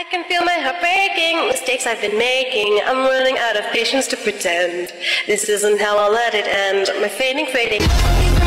can feel my heart breaking, mistakes I've been making. I'm running out of patience to pretend. This isn't how I'll let it end. My fading.